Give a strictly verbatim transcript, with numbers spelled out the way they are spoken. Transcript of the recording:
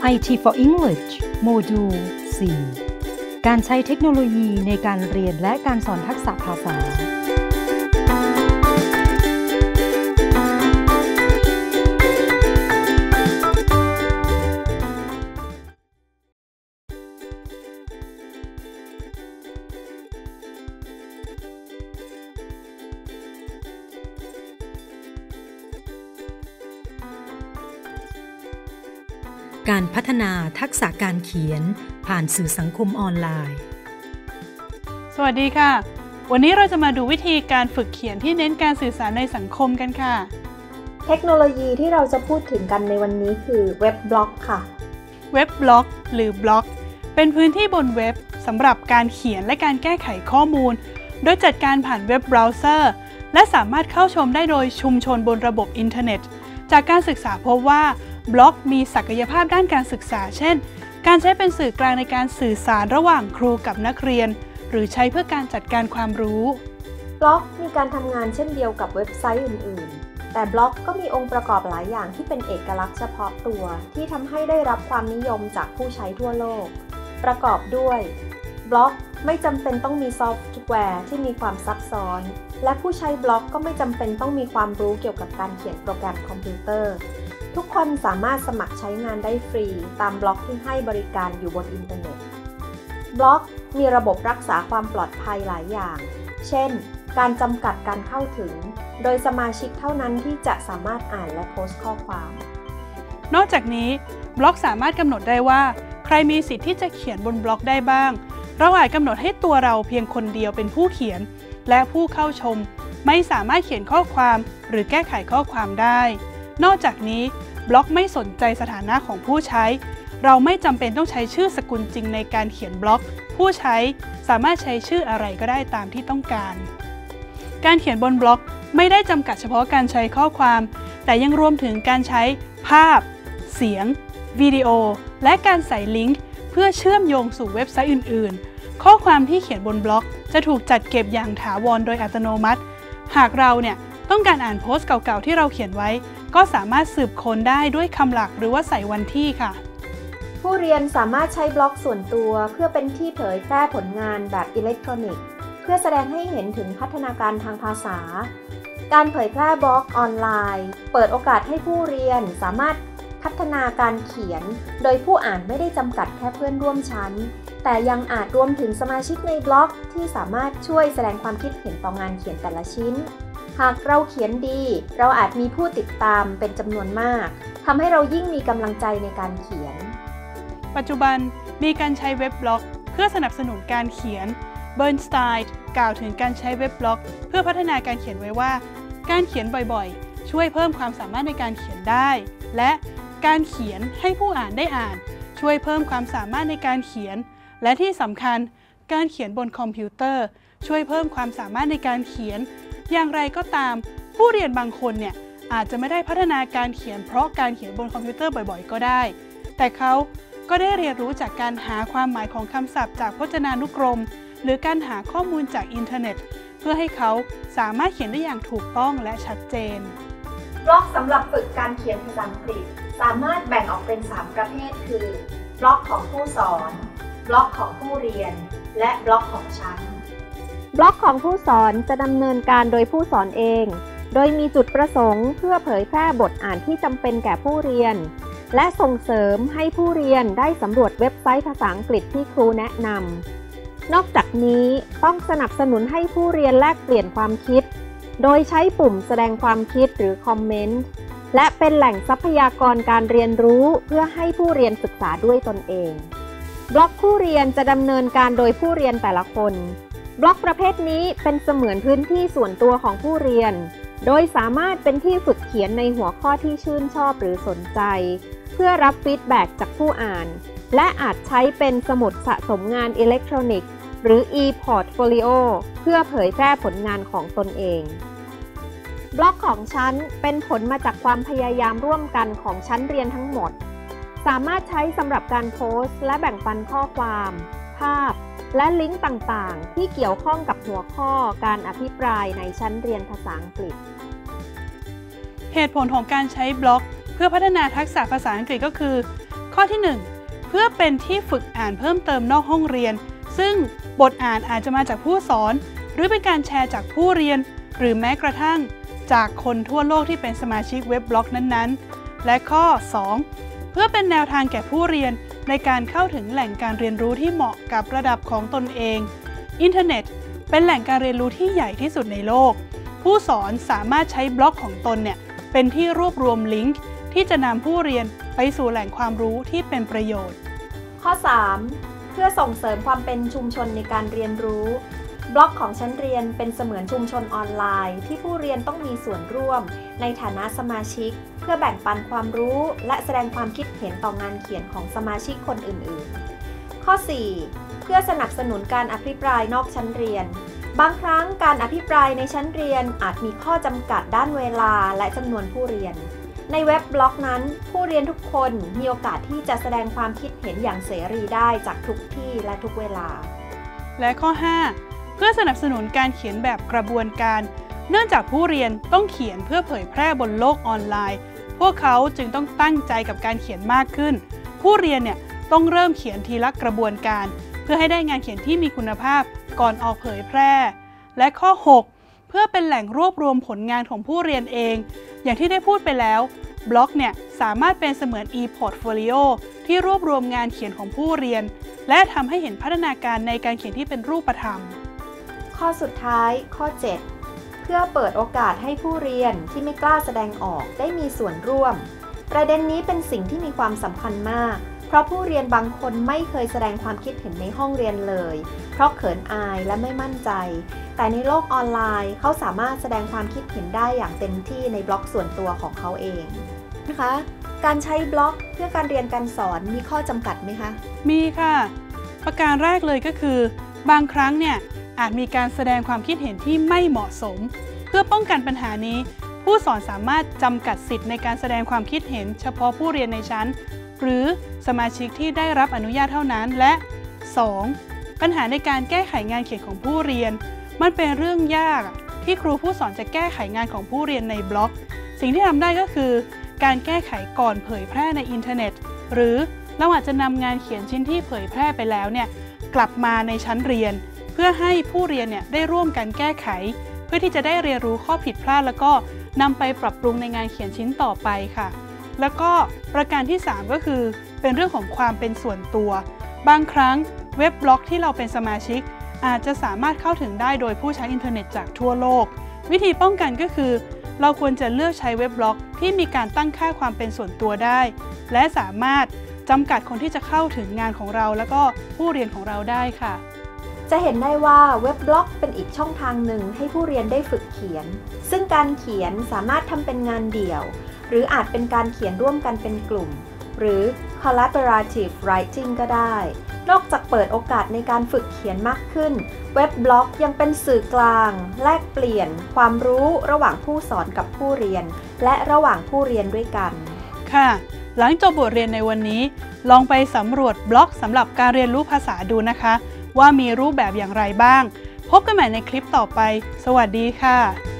ไอ ที for English โมดูล สี่ การใช้เทคโนโลยีในการเรียนและการสอนทักษะภาษาการพัฒนาทักษะการเขียนผ่านสื่อสังคมออนไลน์สวัสดีค่ะวันนี้เราจะมาดูวิธีการฝึกเขียนที่เน้นการสื่อสารในสังคมกันค่ะเทคโนโลยีที่เราจะพูดถึงกันในวันนี้คือเว็บบล็อกค่ะเว็บบล็อกหรือบล็อกเป็นพื้นที่บนเว็บสำหรับการเขียนและการแก้ไขข้อมูลโดยจัดการผ่านเว็บเบราว์เซอร์และสามารถเข้าชมได้โดยชุมชนบนระบบอินเทอร์เน็ตจากการศึกษาพบว่าบล็อกมีศักยภาพด้านการศึกษาเช่นการใช้เป็นสื่อกลางในการสื่อสารระหว่างครูกับนักเรียนหรือใช้เพื่อการจัดการความรู้บล็อกมีการทำงานเช่นเดียวกับเว็บไซต์อื่นๆแต่บล็อกก็มีองค์ประกอบหลายอย่างที่เป็นเอกลักษณ์เฉพาะตัวที่ทำให้ได้รับความนิยมจากผู้ใช้ทั่วโลกประกอบด้วยบล็อกไม่จำเป็นต้องมีซอฟต์แวร์ที่มีความซับซ้อนและผู้ใช้บล็อกก็ไม่จำเป็นต้องมีความรู้เกี่ยวกับการเขียนโปรแกรมคอมพิวเตอร์ทุกคนสามารถสมัครใช้งานได้ฟรีตามบล็อกที่ให้บริการอยู่บนอินเทอร์เน็ตบล็อกมีระบบรักษาความปลอดภัยหลายอย่างเช่นการจำกัดการเข้าถึงโดยสมาชิกเท่านั้นที่จะสามารถอ่านและโพสต์ข้อความนอกจากนี้บล็อกสามารถกำหนดได้ว่าใครมีสิทธิ์ที่จะเขียนบนบล็อกได้บ้างเราอาจกำหนดให้ตัวเราเพียงคนเดียวเป็นผู้เขียนและผู้เข้าชมไม่สามารถเขียนข้อความหรือแก้ไขข้อความได้นอกจากนี้บล็อกไม่สนใจสถานะของผู้ใช้เราไม่จำเป็นต้องใช้ชื่อสกุลจริงในการเขียนบล็อกผู้ใช้สามารถใช้ชื่ออะไรก็ได้ตามที่ต้องการการเขียนบนบล็อกไม่ได้จำกัดเฉพาะการใช้ข้อความแต่ยังรวมถึงการใช้ภาพเสียงวิดีโอและการใส่ลิงก์เพื่อเชื่อมโยงสู่เว็บไซต์อื่นๆข้อความที่เขียนบนบล็อกจะถูกจัดเก็บอย่างถาวรโดยอัตโนมัติหากเราเนี่ยต้องการอ่านโพสต์เก่าๆที่เราเขียนไว้ก็สามารถสืบค้นได้ด้วยคำหลักหรือว่าใส่วันที่ค่ะผู้เรียนสามารถใช้บล็อกส่วนตัวเพื่อเป็นที่เผยแพร่ผลงานแบบอิเล็กทรอนิกส์เพื่อแสดงให้เห็นถึงพัฒนาการทางภาษาการเผยแพร่บล็อกออนไลน์เปิดโอกาสให้ผู้เรียนสามารถพัฒนาการเขียนโดยผู้อ่านไม่ได้จำกัดแค่เพื่อนร่วมชั้นแต่ยังอาจรวมถึงสมาชิกในบล็อกที่สามารถช่วยแสดงความคิดเห็นต่องานเขียนแต่ละชิ้นหากเราเขียนดีเราอาจมีผู้ติดตามเป็นจำนวนมากทำให้เรายิ่งมีกำลังใจในการเขียนปัจจุบันมีการใช้เว็บบล็อกเพื่อสนับสนุนการเขียนเบิร์นสไตน์กล่าวถึงการใช้เว็บบล็อกเพื่อพัฒนาการเขียนไว้ว่าการเขียนบ่อยๆช่วยเพิ่มความสามารถในการเขียนได้และการเขียนให้ผู้อ่านได้อ่านช่วยเพิ่มความสามารถในการเขียนและที่สำคัญการเขียนบนคอมพิวเตอร์ช่วยเพิ่มความสามารถในการเขียนอย่างไรก็ตามผู้เรียนบางคนเนี่ยอาจจะไม่ได้พัฒนาการเขียนเพราะการเขียนบนคอมพิวเตอร์บ่อยๆก็ได้แต่เขาก็ได้เรียนรู้จากการหาความหมายของคำศัพท์จากพจนานุกรมหรือการหาข้อมูลจากอินเทอร์เน็ตเพื่อให้เขาสามารถเขียนได้อย่างถูกต้องและชัดเจนบล็อกสำหรับฝึกการเขียนภาษาอังกฤษสามารถแบ่งออกเป็นสามประเภทคือบล็อกของผู้สอนบล็อกของผู้เรียนและบล็อกของชั้นบล็อกของผู้สอนจะดำเนินการโดยผู้สอนเองโดยมีจุดประสงค์เพื่อเผยแพร่บทอ่านที่จำเป็นแก่ผู้เรียนและส่งเสริมให้ผู้เรียนได้สำรวจเว็บไซต์ภาษาอังกฤษที่ครูแนะนำนอกจากนี้ต้องสนับสนุนให้ผู้เรียนแลกเปลี่ยนความคิดโดยใช้ปุ่มแสดงความคิดหรือคอมเมนต์และเป็นแหล่งทรัพยากรการเรียนรู้เพื่อให้ผู้เรียนศึกษาด้วยตนเองบล็อกผู้เรียนจะดำเนินการโดยผู้เรียนแต่ละคนบล็อกประเภทนี้เป็นเสมือนพื้นที่ส่วนตัวของผู้เรียนโดยสามารถเป็นที่ฝึกเขียนในหัวข้อที่ชื่นชอบหรือสนใจเพื่อรับฟีดแบ็กจากผู้อ่านและอาจใช้เป็นสมุดสะสมงานอิเล็กทรอนิกส์หรือ e-portfolio เพื่อเผยแพร่ผลงานของตนเองบล็อกของชั้นเป็นผลมาจากความพยายามร่วมกันของชั้นเรียนทั้งหมดสามารถใช้สำหรับการโพสต์และแบ่งปันข้อความภาพและลิงก์ต่างๆที่เกี่ยวข้องกับหัวข้อการอภิปรายในชั้นเรียนภาษาอังกฤษเหตุผลของการใช้บล็อกเพื่อพัฒนาทักษะภาษาอังกฤษก็คือข้อที่หนึ่งเพื่อเป็นที่ฝึกอ่านเพิ่มเติมนอกห้องเรียนซึ่งบทอ่านอาจจะมาจากผู้สอนหรือเป็นการแชร์จากผู้เรียนหรือแม้กระทั่งจากคนทั่วโลกที่เป็นสมาชิกเว็บบล็อกนั้นๆและข้อสองเพื่อเป็นแนวทางแก่ผู้เรียนในการเข้าถึงแหล่งการเรียนรู้ที่เหมาะกับระดับของตนเองอินเทอร์เน็ตเป็นแหล่งการเรียนรู้ที่ใหญ่ที่สุดในโลกผู้สอนสามารถใช้บล็อกของตนเนี่ยเป็นที่รวบรวมลิงก์ที่จะนำผู้เรียนไปสู่แหล่งความรู้ที่เป็นประโยชน์ข้อสามเพื่อส่งเสริมความเป็นชุมชนในการเรียนรู้บล็อกของชั้นเรียนเป็นเสมือนชุมชนออนไลน์ที่ผู้เรียนต้องมีส่วนร่วมในฐานะสมาชิกเพื่อแบ่งปันความรู้และแสดงความคิดเห็นต่องานเขียนของสมาชิกคนอื่นๆข้อสี่เพื่อสนับสนุนการอภิปรายนอกชั้นเรียนบางครั้งการอภิปรายในชั้นเรียนอาจมีข้อจำกัดด้านเวลาและจำนวนผู้เรียนในเว็บบล็อกนั้นผู้เรียนทุกคนมีโอกาสที่จะแสดงความคิดเห็นอย่างเสรีได้จากทุกที่และทุกเวลาและข้อห้าเพื่อสนับสนุนการเขียนแบบกระบวนการเนื่องจากผู้เรียนต้องเขียนเพื่อเผยแพร่บนโลกออนไลน์พวกเขาจึงต้องตั้งใจกับการเขียนมากขึ้นผู้เรียนเนี่ยต้องเริ่มเขียนทีละกระบวนการเพื่อให้ได้งานเขียนที่มีคุณภาพก่อนออกเผยแพร่และข้อหกเพื่อเป็นแหล่งรวบรวมผลงานของผู้เรียนเองอย่างที่ได้พูดไปแล้วบล็อกเนี่ยสามารถเป็นเสมือน e-portfolio ที่รวบรวมงานเขียนของผู้เรียนและทำให้เห็นพัฒนาการในการเขียนที่เป็นรูปธรรมข้อสุดท้ายข้อเจ็ดเพื่อเปิดโอกาสให้ผู้เรียนที่ไม่กล้าแสดงออกได้มีส่วนร่วมประเด็นนี้เป็นสิ่งที่มีความสำคัญมากเพราะผู้เรียนบางคนไม่เคยแสดงความคิดเห็นในห้องเรียนเลยเพราะเขินอายและไม่มั่นใจแต่ในโลกออนไลน์เขาสามารถแสดงความคิดเห็นได้อย่างเต็มที่ในบล็อกส่วนตัวของเขาเองนะคะการใช้บล็อกเพื่อการเรียนการสอนมีข้อจำกัดไหมคะมีค่ะประการแรกเลยก็คือบางครั้งเนี่ยอาจมีการแสดงความคิดเห็นที่ไม่เหมาะสมเพื่อป้องกันปัญหานี้ผู้สอนสามารถจำกัดสิทธิ์ในการแสดงความคิดเห็นเฉพาะผู้เรียนในชั้นหรือสมาชิกที่ได้รับอนุญาตเท่านั้นและ สอง ปัญหาในการแก้ไขงานเขียนของผู้เรียนมันเป็นเรื่องยากที่ครูผู้สอนจะแก้ไขงานของผู้เรียนในบล็อกสิ่งที่ทำได้ก็คือการแก้ไขก่อนเผยแพร่ในอินเทอร์เน็ตหรือเราอาจจะนำงานเขียนชิ้นที่เผยแพร่ไปแล้วเนี่ยกลับมาในชั้นเรียนเพื่อให้ผู้เรียนเนี่ยได้ร่วมกันแก้ไขเพื่อที่จะได้เรียนรู้ข้อผิดพลาดแล้วก็นำไปปรับปรุงในงานเขียนชิ้นต่อไปค่ะแล้วก็ประการที่สามก็คือเป็นเรื่องของความเป็นส่วนตัวบางครั้งเว็บบล็อกที่เราเป็นสมาชิกอาจจะสามารถเข้าถึงได้โดยผู้ใช้อินเทอร์เน็ตจากทั่วโลกวิธีป้องกันก็คือเราควรจะเลือกใช้เว็บบล็อกที่มีการตั้งค่าความเป็นส่วนตัวได้และสามารถจำกัดคนที่จะเข้าถึงงานของเราแล้วก็ผู้เรียนของเราได้ค่ะจะเห็นได้ว่าเว็บบล็อกเป็นอีกช่องทางหนึ่งให้ผู้เรียนได้ฝึกเขียนซึ่งการเขียนสามารถทำเป็นงานเดี่ยวหรืออาจเป็นการเขียนร่วมกันเป็นกลุ่มหรือ collaborative writing ก็ได้นอกจากเปิดโอกาสในการฝึกเขียนมากขึ้นเว็บบล็อกยังเป็นสื่อกลางแลกเปลี่ยนความรู้ระหว่างผู้สอนกับผู้เรียนและระหว่างผู้เรียนด้วยกันค่ะหลังจบบทเรียนในวันนี้ลองไปสำรวจบล็อกสำหรับการเรียนรู้ภาษาดูนะคะว่ามีรูปแบบอย่างไรบ้างพบกันใหม่ในคลิปต่อไปสวัสดีค่ะ